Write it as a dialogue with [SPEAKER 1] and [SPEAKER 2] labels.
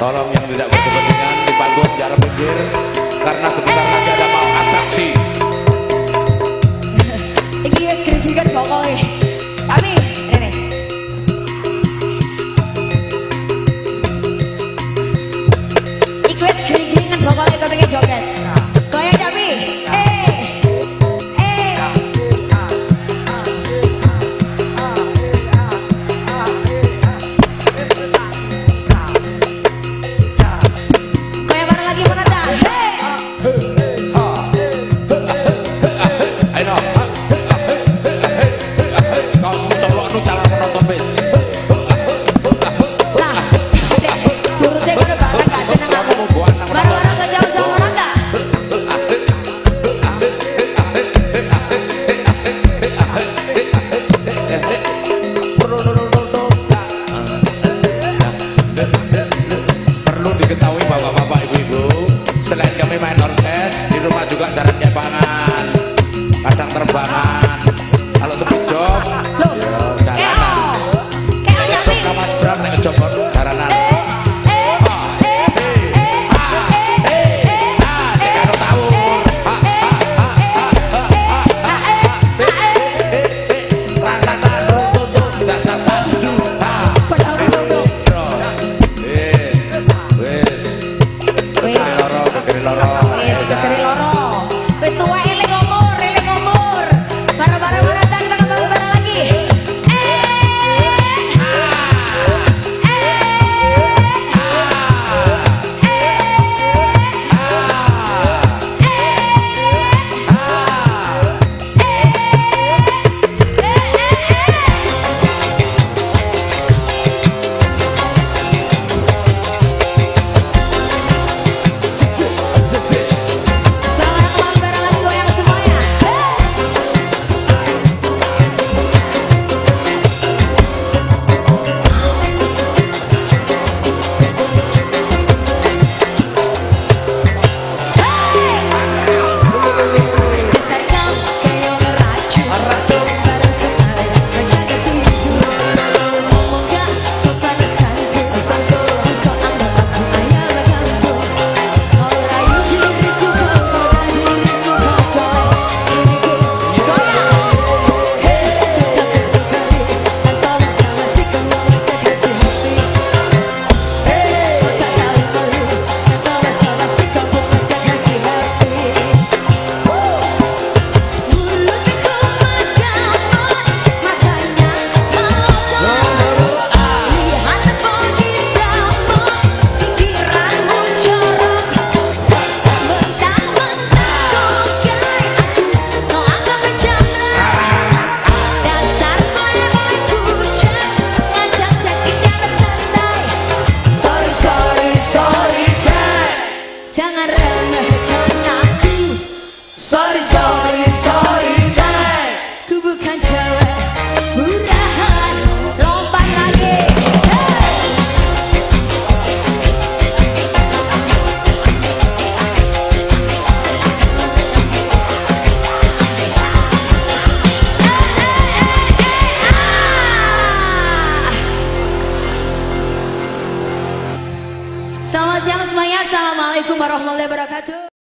[SPEAKER 1] Tolong yang tidak berkepentingan di panggung jarak pinggir karena sebentar lagi ada mau atraksi.
[SPEAKER 2] Ini gerigikan pokoknya. Kami, ini. Ikut gerigikan pokoknya kau pengen joget. Goyang kami.
[SPEAKER 1] Perlu diketahui bapak-bapak, ibu-ibu, selain kami main orkes, di rumah juga jarang kepangan, kadang terbangan. Kalau sebut job, jaranan. Job sama seberang, nek job jaranan.
[SPEAKER 2] Kekeri loro, wis tuwa eling umur, bareng-bareng menantang kita bareng-bareng lagi. Jangan remehkan aku. Sorry, Jack. Ku bukan cewek murahan. Lompat lagi. Selamat siang semuanya. Assalamualaikum warahmatullahi wabarakatuh.